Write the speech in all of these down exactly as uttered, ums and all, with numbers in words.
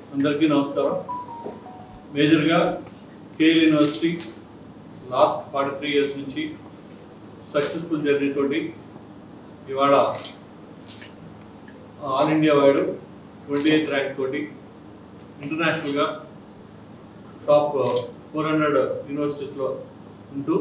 అందరికీ నమస్కారం. మేజర్గా KL university last forty three years నుంచి సక్సెస్ఫుల్ జర్నీ తోటి ఇవాళ all India wide twenty eighth rank తోటి ఇంటర్నేషనల్గా టాప్ ఫోర్ హండ్రెడ్ యూనివర్సిటీస్లో ఉంటూ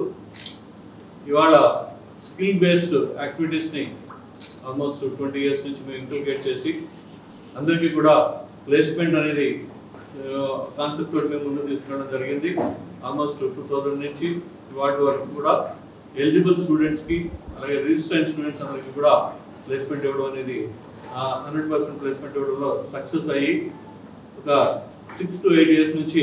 ఇవాళ స్కిల్ బేస్డ్ యాక్టివిటీస్ని ఆల్మోస్ట్ ట్వంటీ ఇయర్స్ నుంచి మేము ఇంప్లికేట్ చేసి అందరికీ కూడా ప్లేస్మెంట్ అనేది కాన్సెప్ట్ తోటి మేము ముందుకు తీసుకురావడం జరిగింది. ఆల్మోస్ట్ టూ థౌజండ్ నుంచి వాటి వరకు కూడా ఎలిజిబుల్ స్టూడెంట్స్కి అలాగే రిజిస్టర్డ్ స్టూడెంట్స్ అందరికీ కూడా ప్లేస్మెంట్ ఇవ్వడం అనేది హండ్రెడ్ పర్సెంట్ ప్లేస్మెంట్ ఇవ్వడంలో సక్సెస్ అయ్యి ఒక సిక్స్ టు ఎయిట్ ఇయర్స్ నుంచి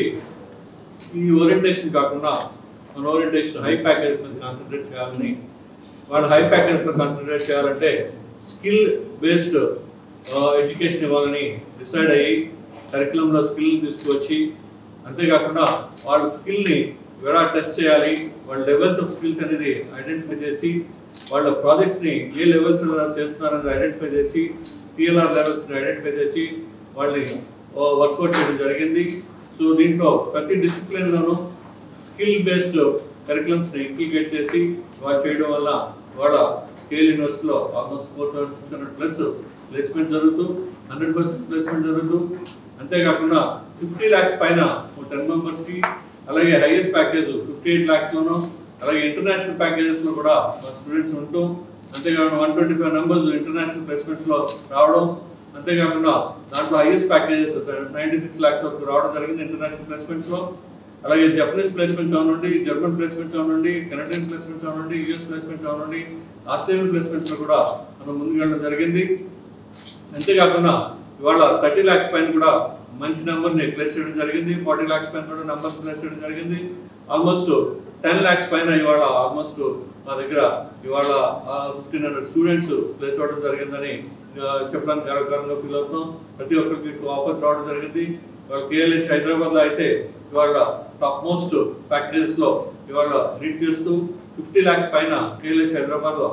ఈ ఓరియంటేషన్ కాకుండా మన ఓరియంటేషన్ హై ప్యాకేజ్ మీద కాన్సన్ట్రేట్ చేయాలని, వాళ్ళు హై ప్యాకేజ్ మీద కాన్సన్ట్రేట్ చేయాలంటే స్కిల్ బేస్డ్ ఎడ్యుకేషన్ ఇవ్వాలని డిసైడ్ అయ్యి కరికులంలో స్కిల్ తీసుకువచ్చి, అంతేకాకుండా వాళ్ళ స్కిల్ని ఎలా టెస్ట్ చేయాలి, వాళ్ళ లెవెల్స్ ఆఫ్ స్కిల్స్ అనేది ఐడెంటిఫై చేసి వాళ్ళ ప్రాజెక్ట్స్ని ఏ లెవెల్స్ చేస్తున్నారనేది ఐడెంటిఫై చేసి టీఎల్ఆర్ లెవెల్స్ని ఐడెంటిఫై చేసి వాళ్ళని వర్కౌట్ చేయడం జరిగింది. సో దీంట్లో ప్రతి డిసిప్లిన్లోనూ స్కిల్ బేస్డ్ కరికులమ్స్ని ఇంప్లికేట్ చేసి వాళ్ళు చేయడం వల్ల వాళ్ళ కేఎల్ యూనివర్సిటీలో almost four thousand six hundred plus placement జరుగుతూ హండ్రెడ్ పర్సెంట్ ప్లేస్మెంట్ జరుగుతూ, అంతేకాకుండా ఫిఫ్టీ ల్యాక్స్ పైన టెన్ మెంబర్స్కి, అలాగే హైయెస్ట్ ప్యాకేజ్ ఫిఫ్టీ ఎయిట్ ల్యాక్స్లోను, అలాగే ఇంటర్నేషనల్ ప్యాకేజెస్లో కూడా మన స్టూడెంట్స్ ఉంటూ, అంతేకాకుండా one twenty five members international ప్లేస్మెంట్స్లో రావడం, అంతేకాకుండా దాంట్లో highest packages ninety six lakhs వరకు రావడం జరిగింది ఇంటర్నేషనల్ ప్లేస్మెంట్స్లో. అలాగే జపనీస్ ప్లేస్మెంట్స్ అవనండి, జర్మన్ ప్లేస్మెంట్స్ అవనండి, కెనడియన్ ప్లేస్మెంట్స్ అవనండి, యూఎస్ ప్లేస్మెంట్స్ అవనండి, ఆస్ట్రేలియన్ ప్లేస్మెంట్స్లో కూడా మనం ముందుకు వెళ్ళడం జరిగింది. అంతేకాకుండా ఇవాళ థర్టీ ల్యాక్స్ పైన కూడా మంచి నెంబర్ని ప్లేస్ చేయడం జరిగింది, ఫార్టీ ల్యాక్స్ పైన కూడా నెంబర్స్ ప్లేస్ చేయడం జరిగింది. ఆల్మోస్ట్ టెన్ ల్యాక్స్ పైన ఇవాళ ఆల్మోస్ట్ మా దగ్గర ఇవాళ ఫిఫ్టీన్ హండ్రెడ్ స్టూడెంట్స్ ప్లేస్ అవ్వడం జరిగిందని చెప్పడానికి గర్వకారంగా ఫీల్ అవుతున్నాం. ప్రతి ఒక్కరికి టూ ఆఫర్స్ రావడం జరిగింది. ఇవాళ కేఎల్హెచ్ హైదరాబాద్లో అయితే ఇవాళ టాప్ మోస్ట్ ప్యాకేజెస్లో ఇవాళ రీడ్ చేస్తూ ఫిఫ్టీ ల్యాక్స్ పైన కేఎల్హెచ్ హైదరాబాద్లో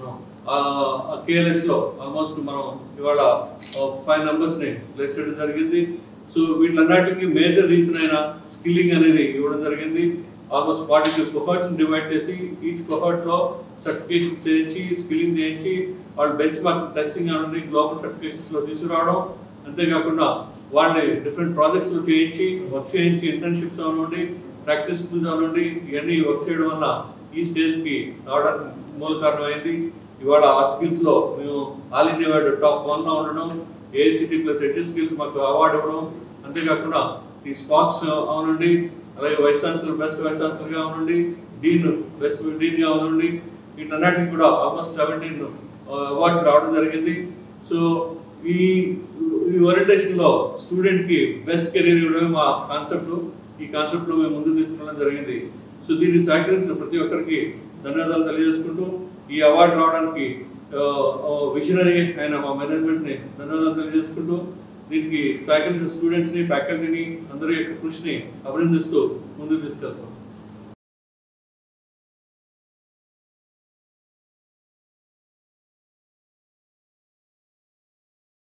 కేఎల్హెచ్లో ఆల్మోస్ట్ మనం ఇవాళ ఫైవ్ నెంబర్స్ని ప్లేస్ చేయడం జరిగింది. సో వీటిలన్నిటికి మేజర్ రీజన్ అయిన స్కిల్లింగ్ అనేది ఇవ్వడం జరిగింది. ఆల్మోస్ట్ ఫార్టీ టూ కొహర్ట్స్ని డివైడ్ చేసి ఈచ్ కొహర్ట్లో సర్టిఫికేషన్ చేయించి స్కిల్లింగ్ చేయించి వాళ్ళు బెంచ్ మార్క్ టెస్టింగ్ అనేది గ్లోబల్ సర్టిఫికేషన్స్లో తీసుకురావడం, అంతేకాకుండా వాళ్ళని డిఫరెంట్ ప్రాజెక్ట్స్లో చేయించి వర్క్ చేయించి ఇంటర్న్షిప్స్ అవనండి, ప్రాక్టీస్ స్కూల్స్ అవనండి, ఇవన్నీ వర్క్ చేయడం వల్ల ఈ స్టేజ్కి రావడానికి మూల కారణం అయింది. ఇవాళ ఆ స్కిల్స్లో మేము ఆల్ ఇండియా వైడ్ టాప్ వన్లో ఉండడం, ఏఐసిటీ ప్లస్ ఎడ్యు స్కిల్స్ మాకు అవార్డు ఇవ్వడం, అంతేకాకుండా ఈ స్పాక్స్ అవనండి, అలాగే వైస్ ఛాన్సలర్ బెస్ట్ వైస్ ఛాన్సలర్గా అవనండి, డీన్ బెస్ట్ డీన్గా అవనండి, వీటన్నిటికి కూడా ఆల్మోస్ట్ సెవెంటీన్ అవార్డ్స్ రావడం జరిగింది. సో ఈ ఈ ఓరియంటేషన్లో స్టూడెంట్కి బెస్ట్ కెరీర్ ఇవ్వడమే మా కాన్సెప్ట్. ఈ కాన్సెప్ట్లో మేము ముందుకు తీసుకురావడం జరిగింది. సో దీన్ని సహకరించిన ప్రతి ఒక్కరికి ధన్యవాదాలు తెలియజేసుకుంటూ, ఈ అవార్డు రావడానికి విజనరీ అయిన మా మేనేజ్మెంట్ని ధన్యవాదాలు తెలియజేసుకుంటూ, దీనికి సహకరించిన స్టూడెంట్స్ని, ఫ్యాకల్టీని, అందరి యొక్క కృషిని అభినందిస్తూ ముందుకు తీసుకెళ్తాం.